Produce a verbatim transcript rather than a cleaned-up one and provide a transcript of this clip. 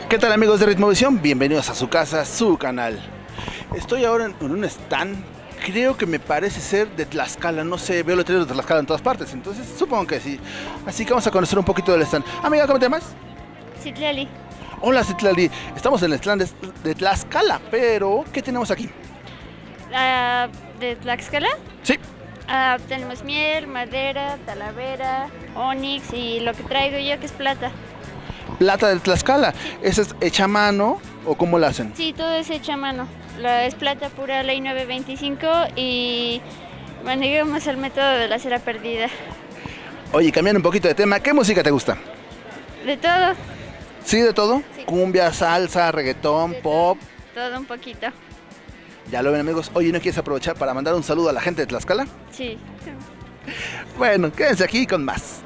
¿Qué tal, amigos de Ritmovisión? Bienvenidos a su casa, su canal. Estoy ahora en un stand, creo que me parece ser de Tlaxcala, no sé, veo letreros de Tlaxcala en todas partes, entonces supongo que sí. Así que vamos a conocer un poquito del stand. Amiga, ¿cómo te llamas? Citlali. Hola, Citlali. Estamos en el stand de, de Tlaxcala, pero ¿qué tenemos aquí? Uh, ¿De Tlaxcala? Sí. Uh, tenemos miel, madera, talavera, onix y lo que traigo yo que es plata. Plata de Tlaxcala. ¿Esa es hecha a mano o cómo la hacen? Sí, todo es hecho a mano. La, es plata pura, ley nueve veinticinco y manejamos el método de la cera perdida. Oye, cambiando un poquito de tema, ¿qué música te gusta? De todo. ¿Sí, de todo? Sí. Cumbia, salsa, reggaetón, De pop. Todo, todo un poquito. Ya lo ven, amigos. Oye, ¿no quieres aprovechar para mandar un saludo a la gente de Tlaxcala? Sí. Bueno, quédense aquí con más.